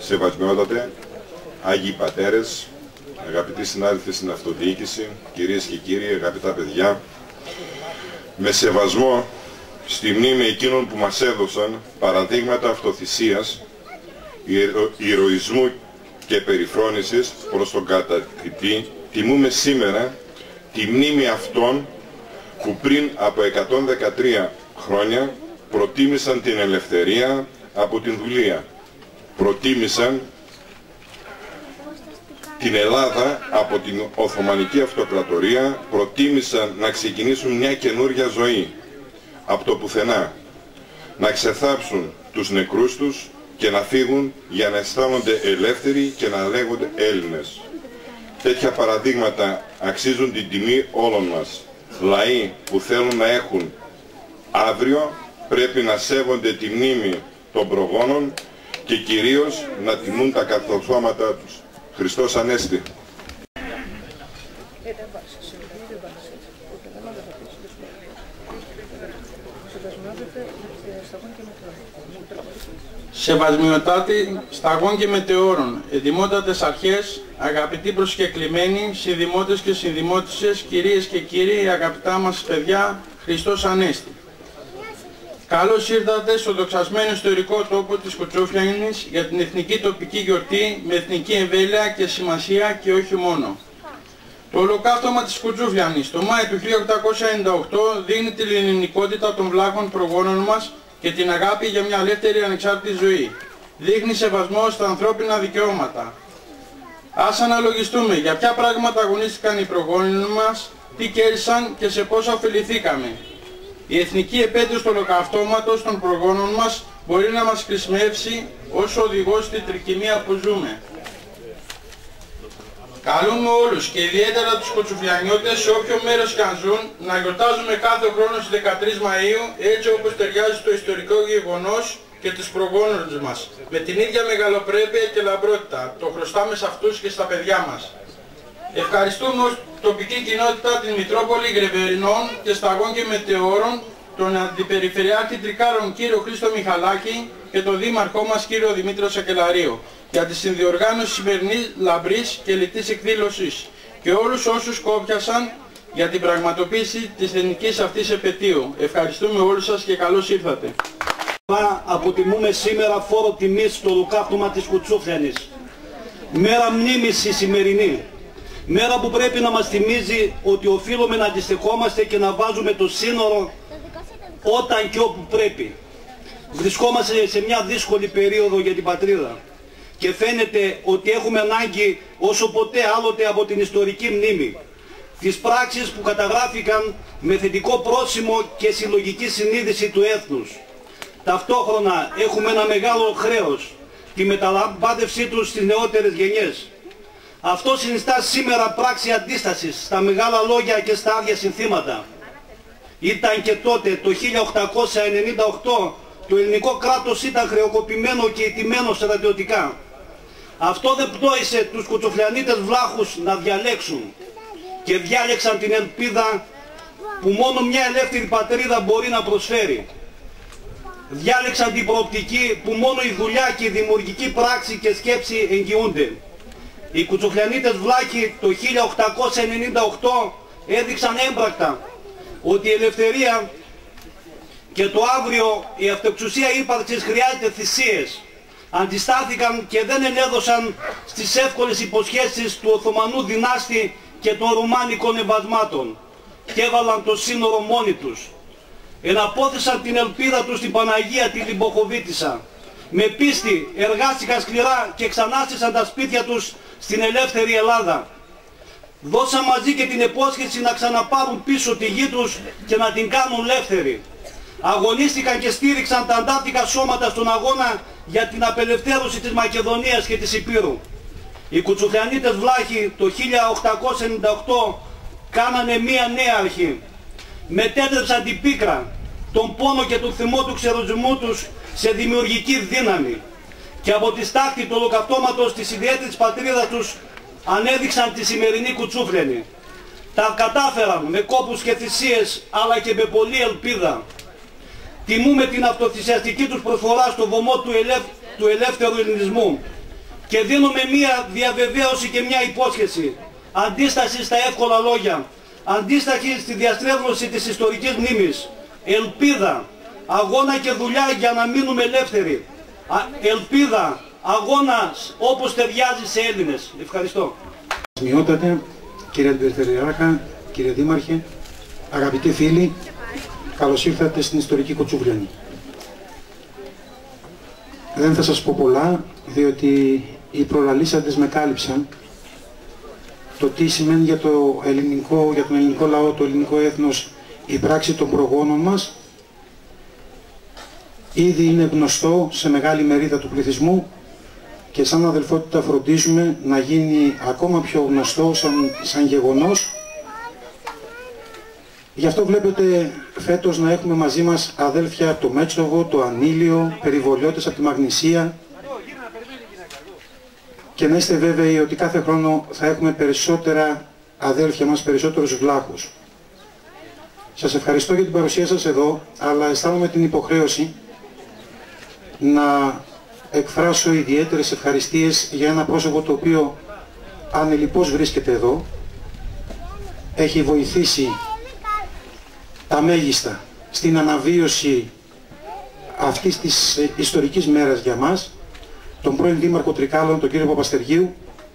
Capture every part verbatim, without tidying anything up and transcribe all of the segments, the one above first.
Σεβασμιότατε, Άγιοι Πατέρες, αγαπητοί συνάδελφοι στην αυτοδιοίκηση, κυρίες και κύριοι, αγαπητά παιδιά, με σεβασμό στη μνήμη εκείνων που μας έδωσαν παραδείγματα αυτοθυσίας, ηρωισμού και περιφρόνησης προς τον κατακτητή, τιμούμε σήμερα τη μνήμη αυτών που πριν από εκατόν δεκατρία χρόνια προτίμησαν την ελευθερία από την δουλεία. Προτίμησαν την Ελλάδα από την Οθωμανική Αυτοκρατορία, προτίμησαν να ξεκινήσουν μια καινούρια ζωή από το πουθενά, να ξεθάψουν τους νεκρούς τους και να φύγουν για να αισθάνονται ελεύθεροι και να λέγονται Έλληνες. Τέτοια παραδείγματα αξίζουν την τιμή όλων μας. Λαοί που θέλουν να έχουν αύριο πρέπει να σέβονται τη μνήμη των προγόνων και κυρίως να τιμούν τα καθορθώματά τους. Χριστός Ανέστη. Σεβασμιωτάτη σταγών και μετεώρων, ετοιμότατες αρχές, αγαπητοί προσκεκλημένοι, συνδημότες και συνδημότισσες, κυρίες και κύριοι, αγαπητά μας παιδιά, Χριστός Ανέστη. Καλώς ήρθατε στο δοξασμένο ιστορικό τόπο της Κουτσούφλιανης για την εθνική τοπική γιορτή με εθνική εμβέλεια και σημασία και όχι μόνο. Το ολοκαύτωμα της Κουτσούφλιανης το Μάη του χίλια οκτακόσια ενενήντα οκτώ δίνει την ελληνικότητα των βλάχων προγόνων μας και την αγάπη για μια ελεύθερη ανεξάρτητη ζωή. Δείχνει σεβασμό στα ανθρώπινα δικαιώματα. Ας αναλογιστούμε για ποια πράγματα αγωνίστηκαν οι προγόνοι μας, τι κέρδισαν και σε πόσα ωφεληθήκαμε. Η εθνική επέτειος του ολοκαυτώματος των προγόνων μας μπορεί να μας χρησιμεύσει ως οδηγός στην τρικυμία που ζούμε. Καλούμε όλους και ιδιαίτερα τους Κουτσουφλιανιώτες σε όποιο μέρος και αν ζουν να γιορτάζουμε κάθε χρόνο στις δεκατρείς Μαΐου έτσι όπως ταιριάζει στο ιστορικό γεγονός και τους προγόνους μας. Με την ίδια μεγαλοπρέπεια και λαμπρότητα. Το χρωστάμε σε αυτούς και στα παιδιά μας. Ευχαριστούμε ως τοπική κοινότητα την Μητρόπολη Γρεβερινών και Σταγών και Μετεώρων, τον Αντιπεριφερειάρχη Τρικάλων κύριο Χρήστο Μιχαλάκη και τον Δήμαρχό μας κύριο Δημήτριο Σακελαρίου για τη συνδιοργάνωση σημερινής λαμπρής και λιτής εκδήλωσης και όλους όσους κόπιασαν για την πραγματοποίηση της εθνικής αυτής επετείου. Ευχαριστούμε όλους σας και καλώς ήρθατε. Αποτιμούμε σήμερα φόρο τιμής στο ολοκαύτωμα της Κουτσούφλιανης. Μέρα μνήμης η σημερινή. Μέρα που πρέπει να μας θυμίζει ότι οφείλουμε να αντιστοιχόμαστε και να βάζουμε το σύνορο όταν και όπου πρέπει. Βρισκόμαστε σε μια δύσκολη περίοδο για την πατρίδα και φαίνεται ότι έχουμε ανάγκη όσο ποτέ άλλοτε από την ιστορική μνήμη. Τις πράξεις που καταγράφηκαν με θετικό πρόσημο και συλλογική συνείδηση του έθνους. Ταυτόχρονα έχουμε ένα μεγάλο χρέος, τη μεταλαμπάδευσή τους στις νεότερες γενιές. Αυτό συνιστά σήμερα πράξη αντίστασης στα μεγάλα λόγια και στα άδεια συνθήματα. Ήταν και τότε το χίλια οκτακόσια ενενήντα οκτώ το ελληνικό κράτος ήταν χρεοκοπημένο και ηττημένο στρατιωτικά. Αυτό δεν πτώησε τους κουτσουφλιανίτες βλάχους να διαλέξουν και διάλεξαν την ελπίδα που μόνο μια ελεύθερη πατρίδα μπορεί να προσφέρει. Διάλεξαν την προοπτική που μόνο η δουλειά και η δημιουργική πράξη και σκέψη εγγυούνται. Οι κουτσουφλιανίτες βλάχοι το χίλια οκτακόσια ενενήντα οκτώ έδειξαν έμπρακτα ότι η ελευθερία και το αύριο η αυτοεξουσία ύπαρξης χρειάζεται θυσίες. Αντιστάθηκαν και δεν ενέδωσαν στις εύκολες υποσχέσεις του Οθωμανού δυνάστη και των Ρουμάνικων εμβασμάτων και έβαλαν το σύνορο μόνοι τους. Εναπόθεσαν την ελπίδα τους στην Παναγία τη Λιμποχοβίτισσα. Με πίστη εργάστηκαν σκληρά και ξανάστησαν τα σπίτια τους στην ελεύθερη Ελλάδα. Δώσαν μαζί και την υπόσχεση να ξαναπάρουν πίσω τη γη τους και να την κάνουν ελεύθερη. Αγωνίστηκαν και στήριξαν τα αντάρτικα σώματα στον αγώνα για την απελευθέρωση της Μακεδονίας και της Υπήρου. Οι κουτσουφλιανίτες βλάχοι το χίλια οκτακόσια ενενήντα οκτώ κάνανε μία νέα αρχή. Μετέτρεψαν την πίκρα, τον πόνο και τον θυμό του ξεροζυμού τους σε δημιουργική δύναμη. Και από τη στάχτη του ολοκαυτώματος της ιδιαίτερης πατρίδας τους ανέδειξαν τη σημερινή Κουτσούφλιανη. Τα κατάφεραν με κόπους και θυσίες αλλά και με πολλή ελπίδα. Τιμούμε την αυτοθυσιαστική τους προσφορά στο βωμό του, ελευ... του ελεύθερου ελληνισμού. και δίνουμε μία διαβεβαίωση και μία υπόσχεση. Αντίσταση στα εύκολα λόγια, αντίσταση στη διαστρέβλωση της ιστορικής μνήμης, ελπίδα, αγώνα και δουλειά για να μείνουμε ελεύθεροι. Ελπίδα, αγώνας όπως ταιριάζει σε Έλληνες. Ευχαριστώ. Σημειότατε, κύριε Αντιπεριφερειάρχα, κύριε Δήμαρχε, αγαπητοί φίλοι, καλώς ήρθατε στην ιστορική Κοτσούβριανη. Δεν θα σας πω πολλά, διότι οι προλαλήσαντες με κάλυψαν το τι σημαίνει για, το ελληνικό, για τον ελληνικό λαό, το ελληνικό έθνος, η πράξη των προγόνων μας. Ήδη είναι γνωστό σε μεγάλη μερίδα του πληθυσμού και σαν αδελφότητα φροντίζουμε να γίνει ακόμα πιο γνωστό σαν, σαν γεγονός. Γι' αυτό βλέπετε φέτος να έχουμε μαζί μας αδέλφια από το Μέτσοβο, το Ανήλιο, περιβολιώτες από τη Μαγνησία, και να είστε βέβαιοι ότι κάθε χρόνο θα έχουμε περισσότερα αδέλφια μας, περισσότερους βλάχους. Σας ευχαριστώ για την παρουσία σας εδώ, αλλά αισθάνομαι την υποχρέωση να εκφράσω ιδιαίτερες ευχαριστίες για ένα πρόσωπο το οποίο ανελιπώς βρίσκεται εδώ, έχει βοηθήσει τα μέγιστα στην αναβίωση αυτής της ιστορικής μέρας για μας, τον πρώην Δήμαρχο Τρικάλων, τον κύριο Παπαστεργίου.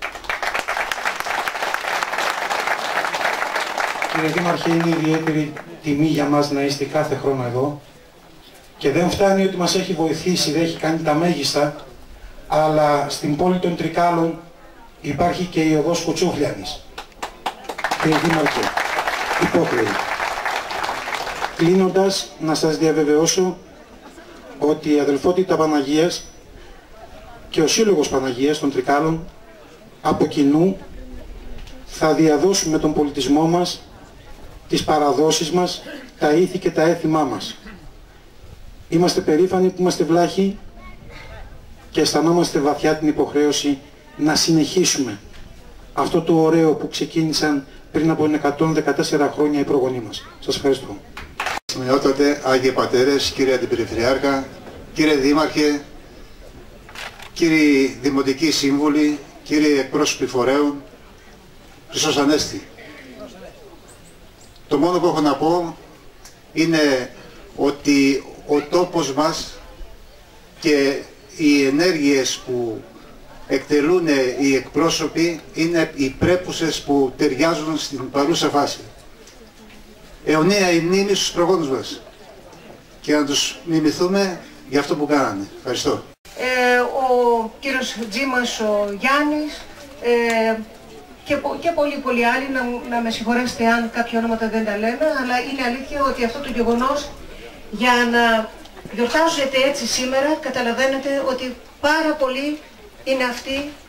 Κύριε Δήμαρχε, είναι ιδιαίτερη τιμή για μας να είστε κάθε χρόνο εδώ και δεν φτάνει ότι μας έχει βοηθήσει, δεν έχει κάνει τα μέγιστα, αλλά στην πόλη των Τρικάλων υπάρχει και η οδός Κοτσούφλιανης. Κύριε Δήμαρχε, υπόχρεη. Κλείνοντας, να σας διαβεβαιώσω ότι η αδελφότητα Παναγίας και ο Σύλλογος Παναγίας των Τρικάλων από κοινού θα διαδώσουμε τον πολιτισμό μας, τις παραδόσεις μας, τα ήθη και τα έθιμά μας. Είμαστε περήφανοι που είμαστε βλάχοι και αισθανόμαστε βαθιά την υποχρέωση να συνεχίσουμε αυτό το ωραίο που ξεκίνησαν πριν από εκατόν δεκατέσσερα χρόνια οι προγονείς μας. Σας ευχαριστώ. Σημειότατε, Άγιε Πατέρες, κύριε Αντιπεριφερειάρχα, κύριε Δήμαρχε, κύριοι Δημοτικοί Σύμβουλοι, κύριοι εκπρόσωποι φορέων, Χριστός Ανέστη. Το μόνο που έχω να πω είναι ότι ο τόπος μας και οι ενέργειες που εκτελούν οι εκπρόσωποι είναι οι πρέπουσες που ταιριάζουν στην παρούσα φάση. Αιωνία η μνήμη στους προγόνους μας και να τους μιμηθούμε για αυτό που κάνανε. Ευχαριστώ. Ε, ο κύριος Τζίμας, ο Γιάννης ε, και, και πολλοί πολλοί άλλοι, να, να με συγχωρέσετε αν κάποια ονόματα δεν τα λέμε, αλλά είναι αλήθεια ότι αυτό το γεγονός, για να γιορτάζετε έτσι σήμερα, καταλαβαίνετε ότι πάρα πολλοί είναι αυτοί